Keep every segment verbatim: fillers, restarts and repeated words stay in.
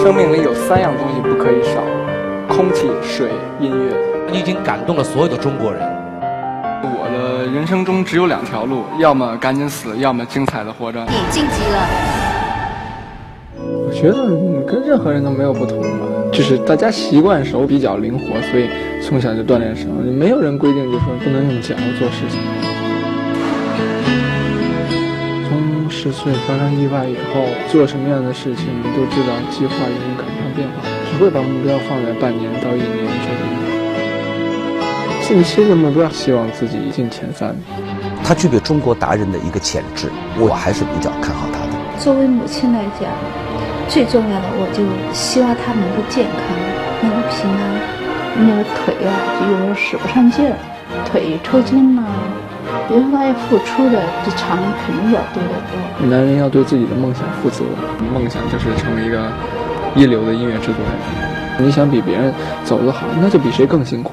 生命里有三样东西不可以少：空气、水、音乐。 你已经感动了所有的中国人。 我的人生中只有两条路，要么赶紧死，要么精彩的活着。 你晋级了。 我觉得你跟任何人都没有不同吧，就是大家习惯手比较灵活，所以从小就锻炼手。没有人规定就说不能用脚做事情。从十岁发生意外以后，做什么样的事情都知道计划永远赶不上变化，只会把目标放在半年到一年之内。近期的目标希望自己进前三。 他具备中国达人的一个潜质，我还是比较看好他的。 作为母亲来讲，最重要的我就希望他能够健康，能够平安。那个腿啊，就有时候使不上劲儿，腿抽筋了。比如说他要付出的比常人肯定要多得多。 男人要对自己的梦想负责，梦想就是成为一个一流的音乐制作人。你想比别人走得好，那就比谁更辛苦。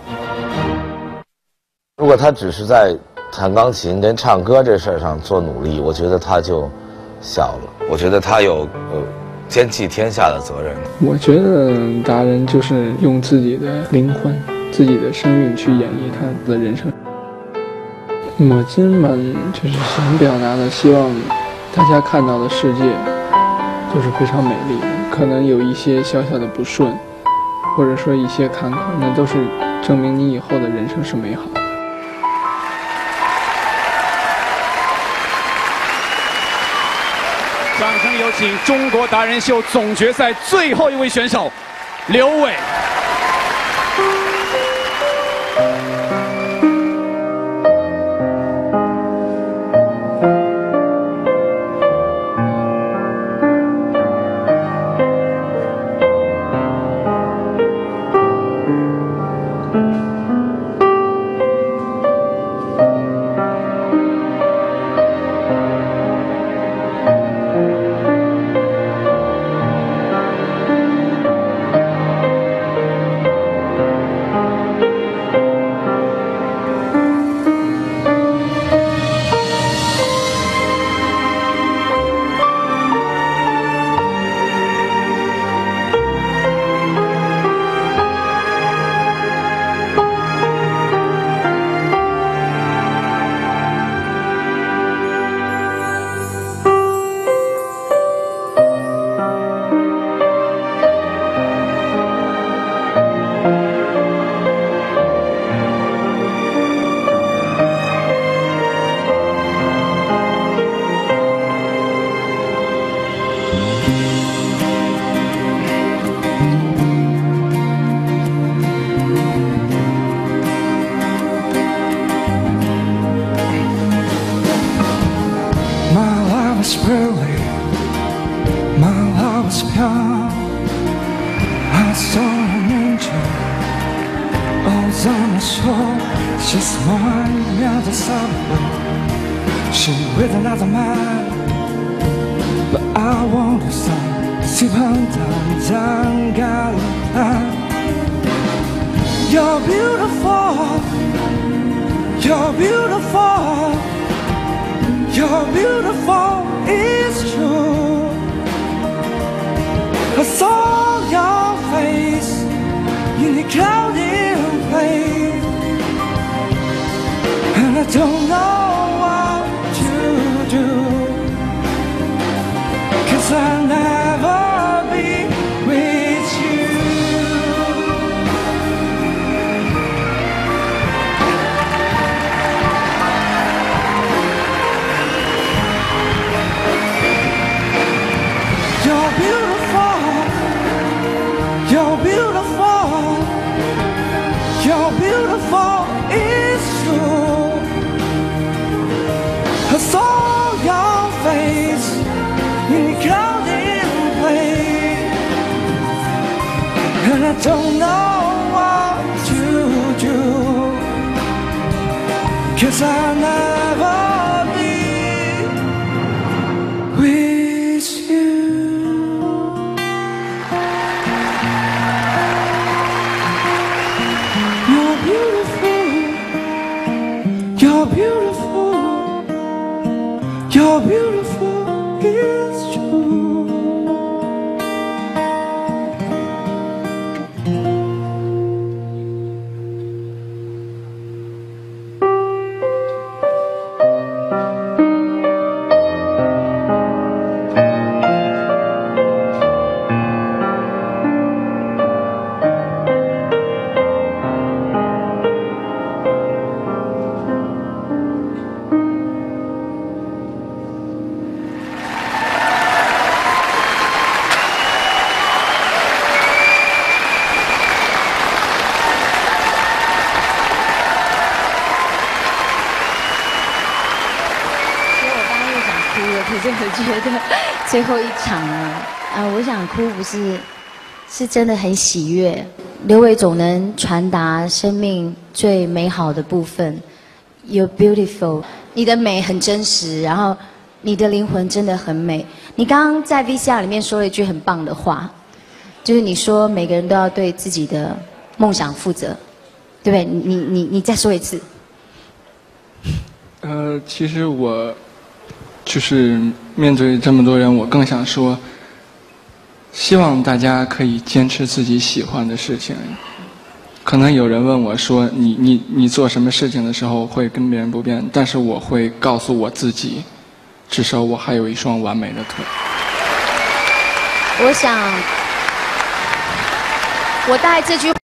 如果他只是在弹钢琴跟唱歌这事儿上做努力，我觉得他就小了。我觉得他有呃肩系天下的责任。 我觉得达人就是用自己的灵魂、自己的生命去演绎他的人生。我今晚就是想表达的，希望大家看到的世界就是非常美丽的，可能有一些小小的不顺，或者说一些坎坷，那都是证明你以后的人生是美好的。 掌声有请中国达人秀总决赛最后一位选手刘伟。 I saw an angel out on the shore. She smiled me at the sunlight. She with another man, but I want to stop. See down, down, down. You're beautiful. You're beautiful. You're beautiful. It's true. I saw your face in the crowded place, and I don't know what to do, 'cause I'll never be with you. You're beautiful. You're beautiful, you're beautiful, it's true. I saw your face in the crowded place, and I don't know what to do, 'cause I'll never be with you. You're beautiful, you're beautiful, you're beautiful, it's true. 觉得最后一场了，啊，我想哭不是，是真的很喜悦。刘伟总能传达生命最美好的部分 ，You're beautiful， 你的美很真实，然后你的灵魂真的很美。你刚刚在 V C R 里面说了一句很棒的话，就是你说每个人都要对自己的梦想负责，对不对？你你你你再说一次。 呃，其实我就是面对这么多人，我更想说，希望大家可以坚持自己喜欢的事情。可能有人问我说，你你你做什么事情的时候会跟别人不变？但是我会告诉我自己，至少我还有一双完美的腿。 我想，我带这句